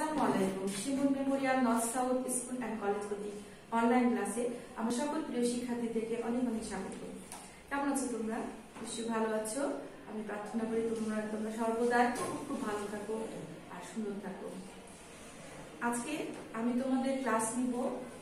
আসসালামু আলাইকুম। Shimul memorial north south school and college কর্তৃক অনলাইন ক্লাসে আমার সকল প্রিয় শিক্ষার্থীদেরকে অনেক অনেক স্বাগত। কেমন আছো তোমরা? নিশ্চয়ই ভালো আছো। আমি প্রার্থনা করি তোমরা সর্বদা খুব ভালো থাকো আর সুন্দর থাকো। আজকে আমি তোমাদের ক্লাস নিব,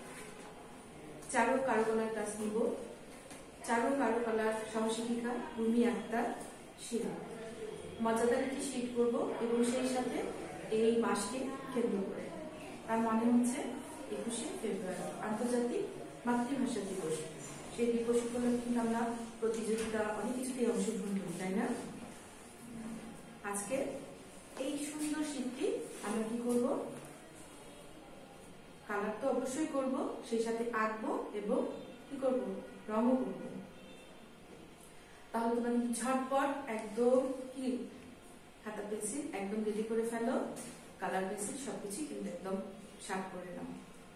চারু কারুকলার ক্লাস নিব। চারু কারুকলার সহশিক্ষিকা রুমি আক্তার শিরা। মজাদার একটি শীট করব এবং সেই সাথে এই মাসকে কেন্দ্র করে, তার মানে হচ্ছে 21শে ফেব্রুয়ারি আন্তর্জাতিক মাতৃভাষা দিবস। সেই দিবস উপলক্ষে কিন্তু আমরা প্রতিযোগিতা অনেক কিছুতেই অংশগ্রহণ করি, তাই না? আজকে এই সুন্দর শীতটি আমরা কি করব, কালার তো অবশ্যই করব, সেই সাথে আঁকবো এবং কি করব, রঙও করব। তাহলে তোমরা কিন্তু ঝটপট একদম কি খাতা পেন্সিল একদম রেডি করে ফেলো, কালার পেন্সিল সবকিছু কিন্তু একদম শার্প করে নাও।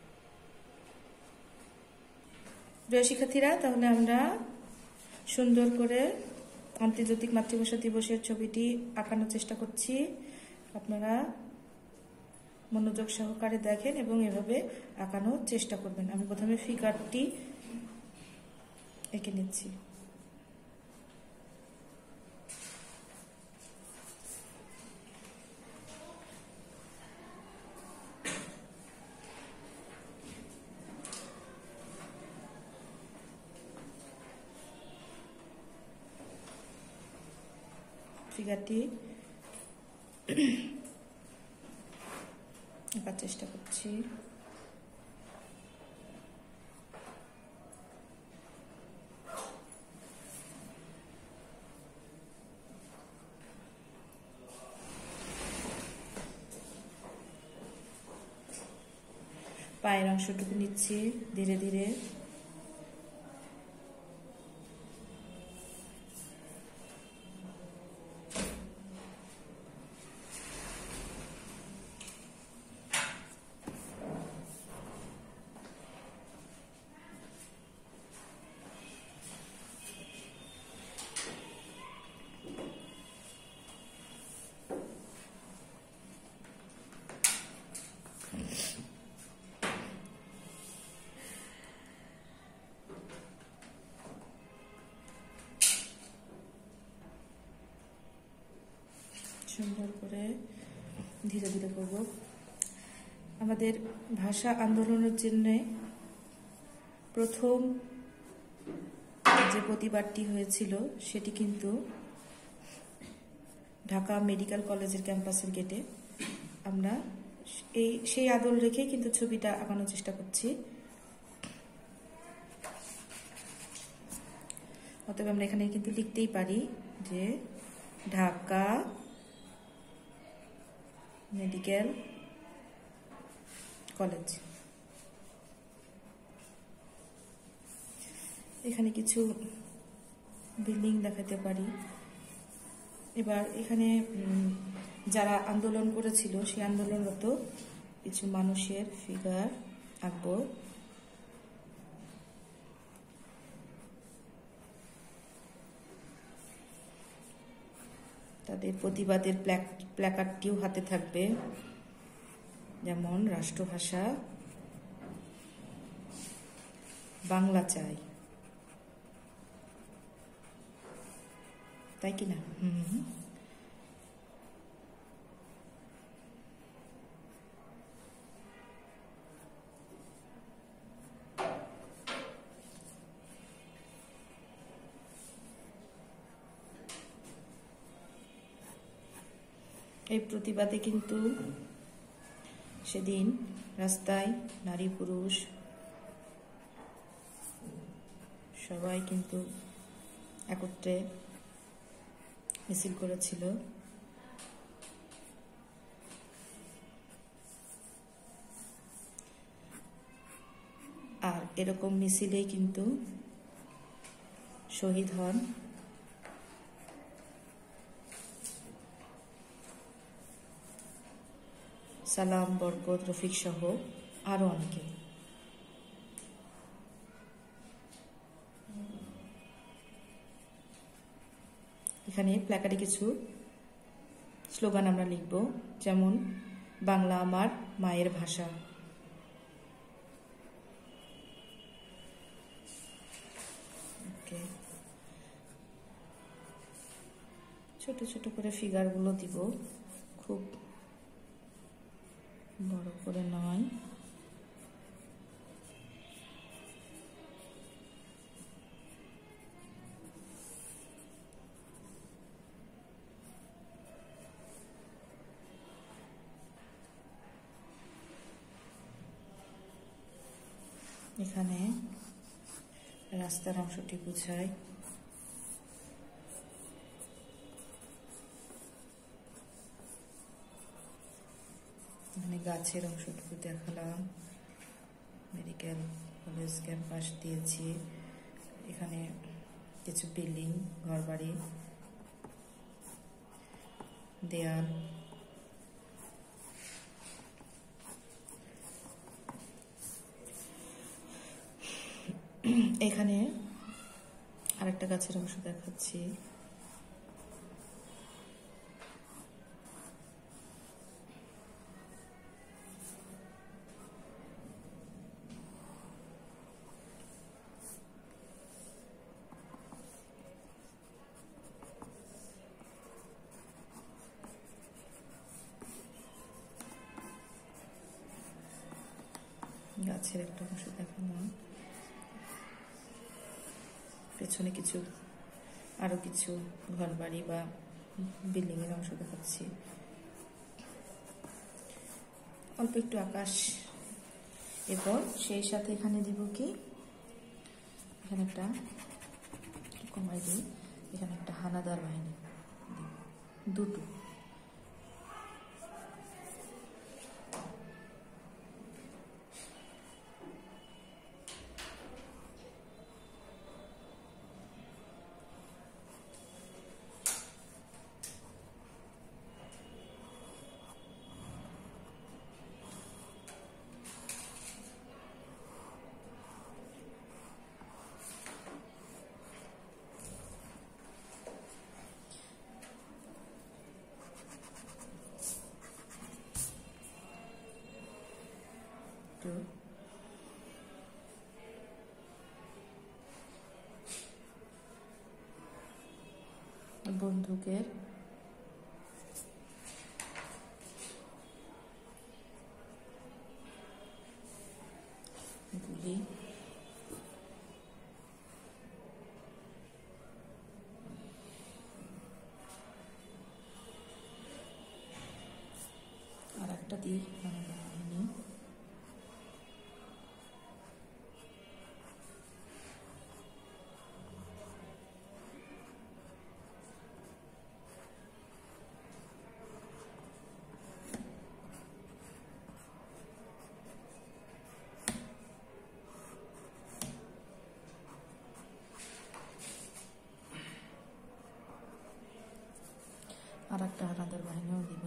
প্রিয় শিক্ষার্থীরা, তাহলে আমরা সুন্দর করে আন্তর্জাতিক মাতৃভাষা দিবসের ছবিটি আঁকানোর চেষ্টা করছি। আপনারা মনোযোগ সহকারে দেখেন এবং এভাবে আঁকানোর চেষ্টা করবেন। আমি প্রথমে ফিগারটি এঁকে নিচ্ছি। ফিগারটি আঁকার চেষ্টা করছি। পায়ের অংশটুকু নিচ্ছি ধীরে ধীরে। সুন্দর করে ধীরে ধীরে করব। আমাদের ভাষা আন্দোলনের জন্য প্রথম যে প্রতিবাদটি হয়েছিল সেটি কিন্তু ঢাকা মেডিকেল কলেজের ক্যাম্পাসের গেটে। আমরা সেই আদল রেখে কিন্তু ছবিটা আঁকানোর চেষ্টা করছি। অতএব আমরা এখানে কিন্তু লিখতেই পারি যে ঢাকা মেডিকেল কলেজ। এখানে কিছু বিল্ডিং দেখাতে পারি। এবার এখানে যারা আন্দোলন করেছিল সেই আন্দোলনরত কিছু মানুষের ফিগার আঁকবো। তাদের প্রতিবাদের প্ল্যাকার্ডটিও হাতে থাকবে, যেমন রাষ্ট্রভাষা বাংলা চাই, তাই কিনা? এই প্রতিবাদে কিন্তু সেদিন রাস্তায় নারী পুরুষ সবাই কিন্তু একত্রে মিছিল করেছিল। আর এরকম মিছিলেই কিন্তু শহীদ হন সালাম, বরকত, রফিক সহ আরো অনেকে। এখানে প্ল্যাকার্ডে কিছু স্লোগান আমরা লিখব, যেমন বাংলা আমার মায়ের ভাষা। ছোট ছোট করে ফিগারগুলো দিব, খুব বড় করে নয়। এখানে রাস্তার অংশটি বুঝাই। এখানে গাছের অংশটুকু দেখালাম, মেডিকেল কলেজ ক্যাম্পাস দিয়েছি। এখানে কিছু বিল্ডিং, ঘরবাড়ি, দেয়াল, এখানে আরেকটা গাছের অংশ দেখাচ্ছি। গাছের একটা অংশ দেখালাম, পেছনে কিছু আরো কিছু ঘরবাড়ি বা বিল্ডিং এর অংশ দেখাচ্ছি। অল্প একটু আকাশ, এরপর সেই সাথে এখানে দিব কি, এখানে একটা কমাই দিই, এখানে একটা হানাদার বাহিনী দুটো। বন্দুকের গুলি, আর একটা দিই বাহিনী। আর একটা হানাদার বাহিনীও দিব।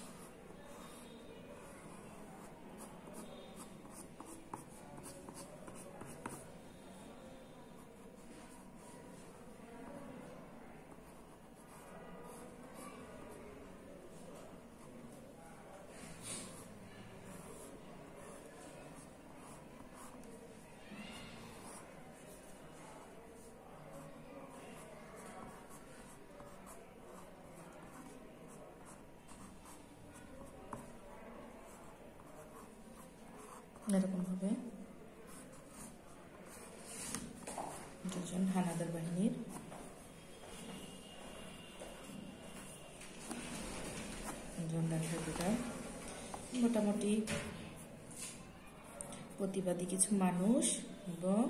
এরকম ভাবে দুজন হানাদার বাহিনীর মোটামুটি প্রতিবাদী কিছু মানুষ এবং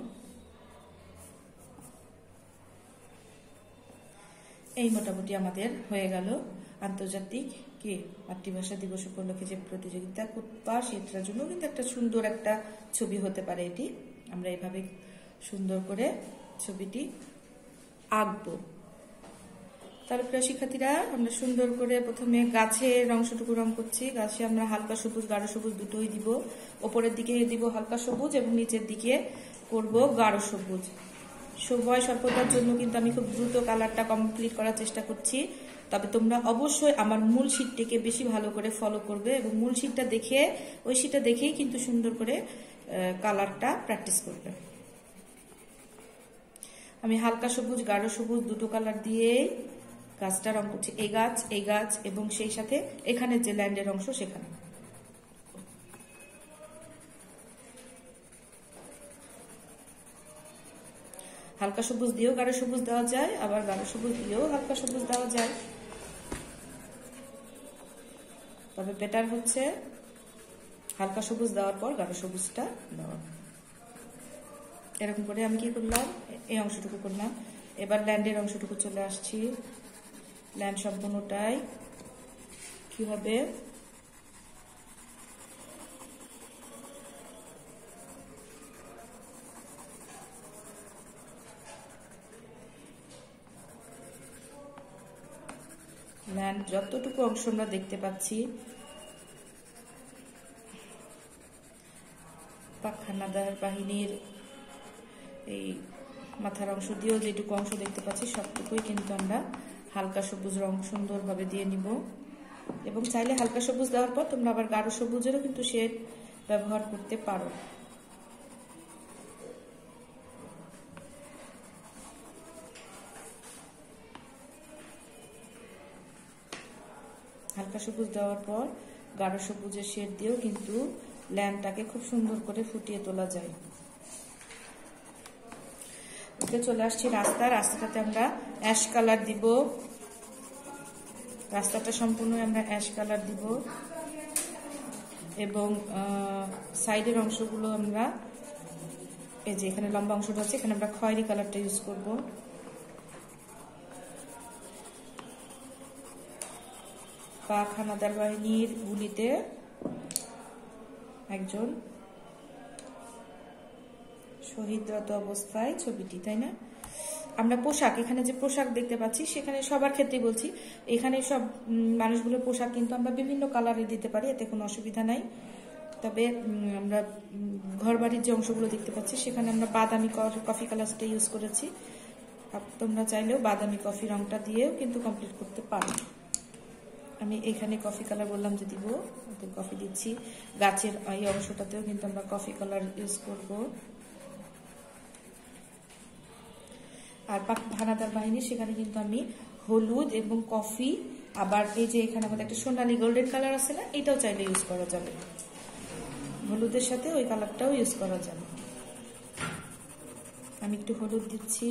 এই মোটামুটি আমাদের হয়ে গেল আন্তর্জাতিক মাতৃভাষা দিবস উপলক্ষে যে প্রতিযোগিতা করবা, সেটার জন্য কিন্তু একটা সুন্দর একটা ছবি হতে পারে। এটি আমরা এভাবে সুন্দর করে ছবিটি আঁকবো। তাহলে প্রিয় শিক্ষার্থীরা, আমরা সুন্দর করে প্রথমে গাছের অংশটুকু রং করছি। গাছে আমরা হালকা সবুজ, গাঢ় সবুজ দুটোই দিব। ওপরের দিকে দিব হালকা সবুজ এবং নিচের দিকে করব গাঢ় সবুজ। সময় স্বল্পতার জন্য কিন্তু আমি খুব দ্রুত কালারটা কমপ্লিট করার চেষ্টা করছি। তবে তোমরা অবশ্যই আমার মূল শীটটিকে বেশি ভালো করে ফলো করবে এবং মূল শীটটা দেখে ওই শীটটা দেখেই কিন্তু সুন্দর করে কালারটা প্র্যাকটিস করবে। আমি হালকা সবুজ গাঢ় সবুজ দুটো কালার দিয়ে গাছটা রং করছি, এই গাছ এবং সেই সাথে এখানে যে ল্যান্ডের অংশ সেখানে। হালকা সবুজ দিয়েও গাঢ় সবুজ দেওয়া যায়, আবার গাঢ় সবুজ দিয়েও হালকা সবুজ দেওয়া যায়, তবে বেটার হচ্ছে হালকা সবুজ দেওয়ার পর গাঢ় সবুজটা দেওয়া। এরকম করে আমি কি করলাম, এই অংশটুকু করলাম। এবার ল্যান্ডের অংশটুকু চলে আসছি। ল্যান্ড সম্পূর্ণটাই কি হবে, ল্যান্ড যতটুকু অংশ আমরা দেখতে পাচ্ছি পাক হানাদার বাহিনীর এই মাথার অংশ দিয়েও যেটুকু অংশ দেখতে পাচ্ছি সবটুকুই কিন্তু আমরা হালকা সবুজ রং সুন্দরভাবে দিয়ে নিব। এবং চাইলে হালকা সবুজ দেওয়ার পর তোমরা আবার গাঢ় সবুজেরও কিন্তু শেড ব্যবহার করতে পারো। হালকা সবুজ দেওয়ার পর গাঢ় সবুজের শেড দিয়েও কিন্তু ল্যাম্পটাকে খুব সুন্দর করে ফুটিয়ে তোলা যায়। চলে আসছি রাস্তাটাতে আমরা অ্যাশ কালার দিব, রাস্তাটা সম্পূর্ণ আমরা অ্যাশ কালার দিব এবং সাইডের অংশগুলো আমরা এই যে এখানে লম্বা অংশটা আছে এখানে আমরা খয়েরি কালারটা ইউজ করব। পাক হানাদার বাহিনীর গুলিতে একজন শহীদরত অবস্থায় ছবিটি, তাই না? আমরা পোশাক, এখানে যে পোশাক দেখতে পাচ্ছি সেখানে সবার ক্ষেত্রে বলছি, এখানে সব মানুষগুলোর পোশাক কিন্তু আমরা বিভিন্ন কালারে দিতে পারি, এতে কোনো অসুবিধা নাই। তবে আমরা ঘরবাড়ির যে অংশগুলো দেখতে পাচ্ছি সেখানে আমরা বাদামি কফি কালারটা ইউজ করেছি। তোমরা চাইলেও বাদামি কফি রংটা দিয়েও কিন্তু কমপ্লিট করতে পারো। আমি এখানে কফি কালার বললাম যে দিব, কফি দিচ্ছি। গাছের এই অংশটাতেও কিন্তু আমরা কফি কালার ইউজ করব। আর পাক হানাদার বাহিনী সেখানে কিন্তু আমি হলুদ এবং কফি, আবার এই যে এখানে আমাদের একটা সোনালী গোল্ডেন কালার আছে না, এটাও চাইলে ইউজ করা যাবে। হলুদের সাথে ওই কালারটাও ইউজ করা যাবে। আমি একটু হলুদ দিচ্ছি,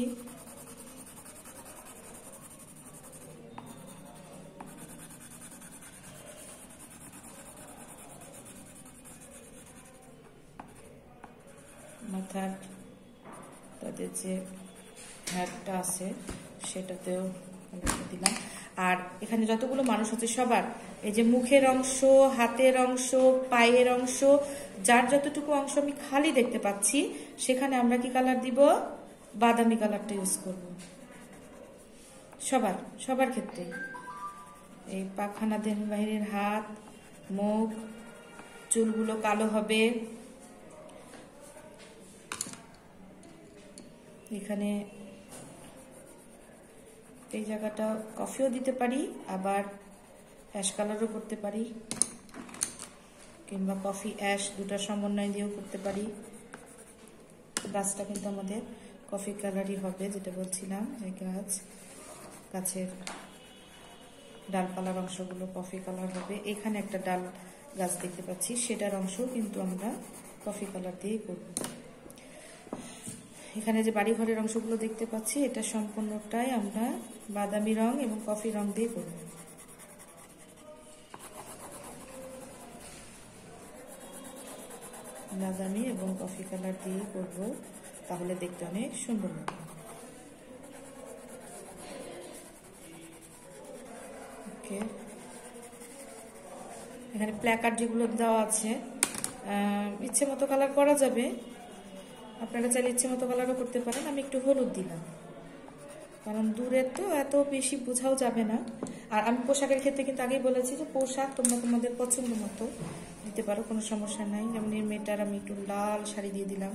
মাথার তাদের যে হ্যাটটা আছে সেটাতেও দিলাম। আর এখানে যতগুলো মানুষ আছে সবার এই যে মুখের অংশ, হাতের অংশ, পায়ের অংশ, যার যতটুকু অংশ আমি খালি দেখতে পাচ্ছি সেখানে আমরা কি কালার দিব, বাদামি কালারটা ইউজ করব। সবার ক্ষেত্রে এই পাক হানাদার বাহিনীর হাত, মুখ, চুলগুলো কালো হবে। এখানে এই জায়গাটা কফিও দিতে পারি, আবার অ্যাশ কালারও করতে পারি, কিংবা কফি অ্যাশ দুটার সমন্বয় দিয়েও করতে পারি। গাছটা কিন্তু আমাদের কফি কালারই হবে, যেটা বলছিলাম যে গাছের ডালপালার অংশগুলো কফি কালার হবে। এখানে একটা ডাল গাছ দেখতে পাচ্ছি, সেটার অংশ কিন্তু আমরা কফি কালার দিয়েই করব। এখানে যে বাড়ি ঘরের অংশগুলো দেখতে পাচ্ছি এটা সম্পূর্ণটাই আমরা বাদামি রং এবং কফি রং দিয়ে করব। বাদামি এবং কফি কালার দিয়ে করব, তাহলে দেখতে অনেক সুন্দর হবে। ওকে, এখানে প্ল্যাকার্ড যেগুলো দেওয়া আছে ইচ্ছে মতো কালার করা যাবে, আপনারা চাইলে ইচ্ছে মতো কালারও করতে পারেন। আমি একটু হলুদ দিলাম, কারণ দূরে তো এত বেশি বোঝাও যাবে না। আর আমি পোশাকের ক্ষেত্রে কিন্তু আগেই বলেছি যে পোশাক তোমরা তোমাদের পছন্দ মতো দিতে পারো, কোনো সমস্যা নাই। যেমন এই মেয়েটার আমি একটু লাল শাড়ি দিয়ে দিলাম,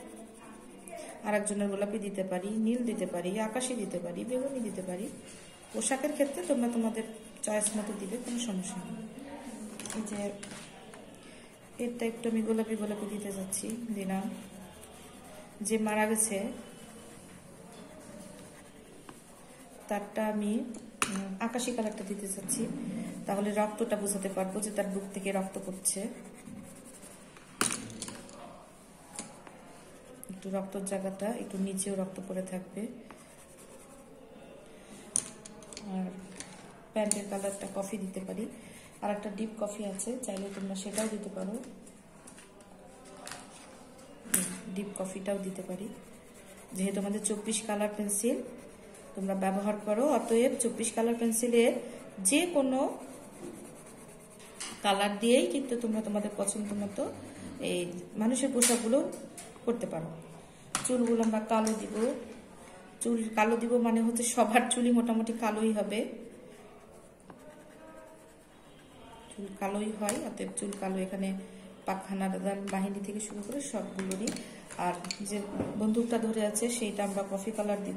আর একজনের গোলাপি দিতে পারি, নীল দিতে পারি, আকাশি দিতে পারি, বেগুনি দিতে পারি, পোশাকের ক্ষেত্রে তোমরা তোমাদের চয়েস মতো দিবে, কোনো সমস্যা নেই। এই যে এরটা একটু আমি গোলাপি গোলাপি দিতে যাচ্ছি, দিলাম। যে মারা গেছে তারটা আমি আকাশি কালারটা দিতে চাচ্ছি, তাহলে রক্তটা বোঝাতে পারবো যে তার বুক থেকে রক্ত পড়ছে। একটু রক্তর জায়গাটা একটু নিচেও রক্ত পড়ে থাকবে। আর প্যান্টের কালারটা কফি দিতে পারি, আর একটা ডিপ কফি আছে, চাইলে তোমরা সেটাও দিতে পারো, ডিপ কফিটাও দিতে পারি। যেহেতু আমাদের 24 কালার পেন্সিল তোমরা ব্যবহার করো, অতএব 24 কালার পেন্সিলের যে কোনো কালার দিয়েই কিন্তু তোমরা তোমাদের পছন্দ মতো এই মানুষের পোশাকগুলো করতে পারো। চুলগুলো আমরা কালো দিব, চুল কালো দিব মানে হচ্ছে সবার চুলই মোটামুটি কালোই হবে, চুল কালোই হয়, অতএব চুল কালো। এখানে পাখানা বাহিনী থেকে শুরু করে সবগুলোরই। আর যে বন্দুকটা ধরে আছে সেইটা আমরা কফি কালার দিব।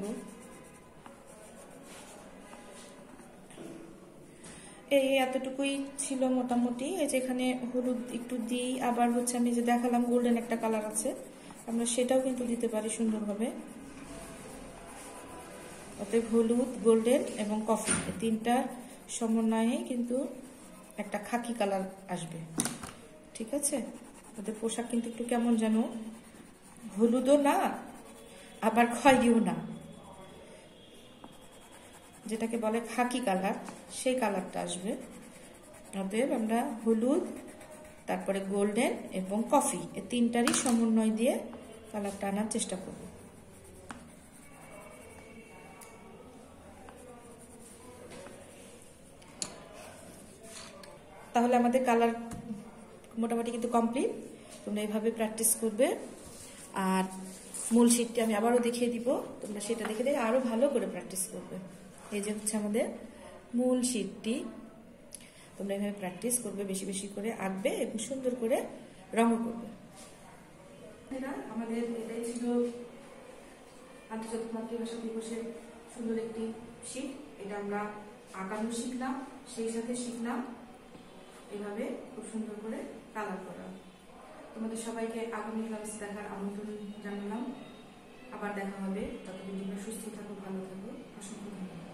এই এতটুকুই ছিল মোটামুটি। এই যে এখানে হলুদ একটু দিই, আবার হচ্ছে আমি যে দেখালাম গোল্ডেন একটা কালার আছে, আমরা সেটাও কিন্তু দিতে পারি সুন্দরভাবে। অতএব হলুদ, গোল্ডেন এবং কফি এই তিনটা সমন্বয়ে কিন্তু একটা খাকি কালার আসবে, ঠিক আছে? ওদের পোশাক কিন্তু একটু কেমন যেন হলুদও না আবার খয়েরিও না, যেটাকে বলে খাকি কালার, সেই কালারটা আসবে। অতএব আমরা হলুদ, তারপরে গোল্ডেন এবং কফি এই তিনটারই সমন্বয় দিয়ে কালারটা আনার চেষ্টা করব। তাহলে আমাদের কালার মোটামুটি কিন্তু কমপ্লিট। তোমরা এইভাবে প্র্যাকটিস করবে। আর মূল শীটটি আমি আবারও দেখিয়ে দিব, তোমরা সেটা দেখে দেখে আরো ভালো করে প্র্যাকটিস করবে। এই যে হচ্ছে আমাদের মূল শীটটি, তোমরা এভাবে প্র্যাকটিস করবে, বেশি বেশি করে আঁকবে এবং সুন্দর করে রঙও করবে। আমাদের এটাই ছিল আন্তর্জাতিক মাতৃভাষা দিবসের সুন্দর একটি শীট। এটা আমরা আঁকানো শিখলাম, সেই সাথে শিখলাম এভাবে খুব সুন্দর করে কালার করা। তোমাদের সবাইকে আগামী ক্লাস দেখার আমন্ত্রণ জানালাম। আবার দেখা হবে, ততদিন তোমরা সুস্থ থাকো, ভালো থাকো। অসংখ্য ধন্যবাদ।